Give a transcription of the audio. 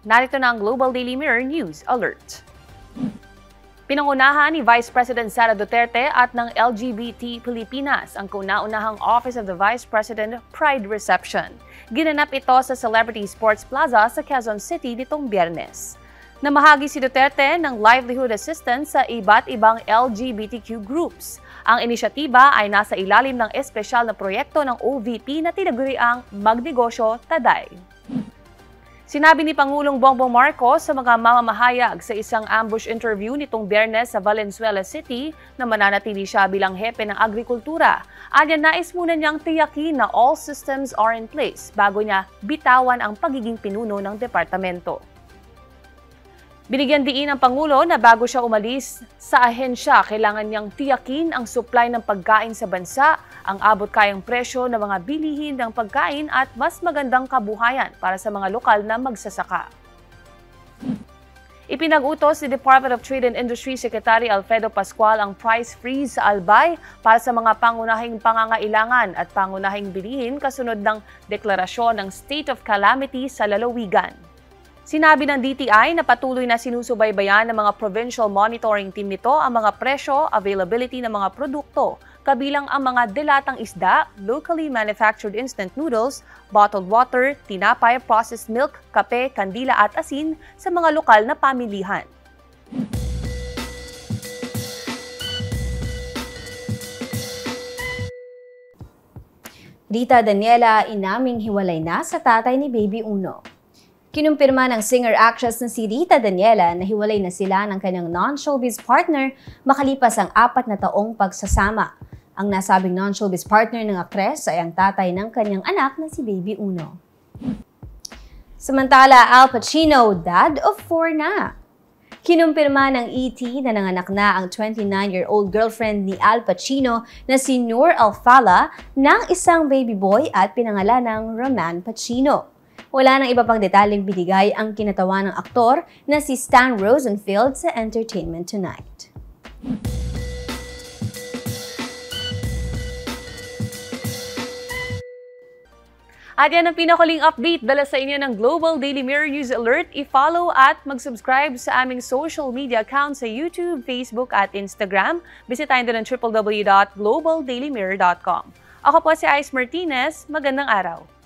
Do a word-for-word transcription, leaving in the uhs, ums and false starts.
Narito na ang Global Daily Mirror News Alert. Pinangunahan ni Vice President Sara Duterte at ng L G B T Pilipinas ang kauna-unahang Office of the Vice President Pride Reception. Ginanap ito sa Celebrity Sports Plaza sa Quezon City nitong Biyernes. Namahagi si Duterte ng livelihood assistance sa iba't ibang L G B T Q groups. Ang inisyatiba ay nasa ilalim ng espesyal na proyekto ng O V P na tinaguriang Magnegosyo Taday. Sinabi ni Pangulong Bongbong Marcos sa mga mamamahayag sa isang ambush interview nitong Biyernes sa Valenzuela City na mananatili siya bilang hepe ng agrikultura. Anya nais muna niyang tiyakin na all systems are in place bago niya bitawan ang pagiging pinuno ng departamento. Binigyan diin ng Pangulo na bago siya umalis sa ahensya, kailangan niyang tiyakin ang supply ng pagkain sa bansa, ang abot kayang presyo ng mga bilihin ng pagkain at mas magandang kabuhayan para sa mga lokal na magsasaka. Ipinag-utos ni Department of Trade and Industry Secretary Alfredo Pascual ang price freeze sa Albay para sa mga pangunahing pangangailangan at pangunahing bilihin kasunod ng deklarasyon ng State of Calamity sa lalawigan. Sinabi ng D T I na patuloy na sinusubaybayan ng mga provincial monitoring team nito ang mga presyo, availability ng mga produkto, kabilang ang mga delatang isda, locally manufactured instant noodles, bottled water, tinapay, processed milk, kape, kandila at asin sa mga lokal na pamilihan. Rita Daniela inaming hiwalay na sa tatay ni Baby Uno. Kinumpirma ng singer-actress na si Rita Daniela na hiwalay na sila ng kanyang non-showbiz partner makalipas ang apat na taong pagsasama. Ang nasabing non-showbiz partner ng aktres ay ang tatay ng kanyang anak na si Baby Uno. Samantala, Al Pacino, dad of four na. Kinumpirma ng E T na nanganak na ang twenty-nine-year-old girlfriend ni Al Pacino na si Noor Alfala ng isang baby boy at pinangalan ng Roman Pacino. Wala nang iba pang detaling binigay ang kinatawan ng aktor na si Stan Rosenfeld sa Entertainment Tonight. At yan ang pinakuling update dala sa inyo ng Global Daily Mirror News Alert. I-follow at mag-subscribe sa aming social media accounts sa YouTube, Facebook at Instagram. Bisitahin din ang w w w dot global daily mirror dot com. Ako po si Ice Martinez. Magandang araw.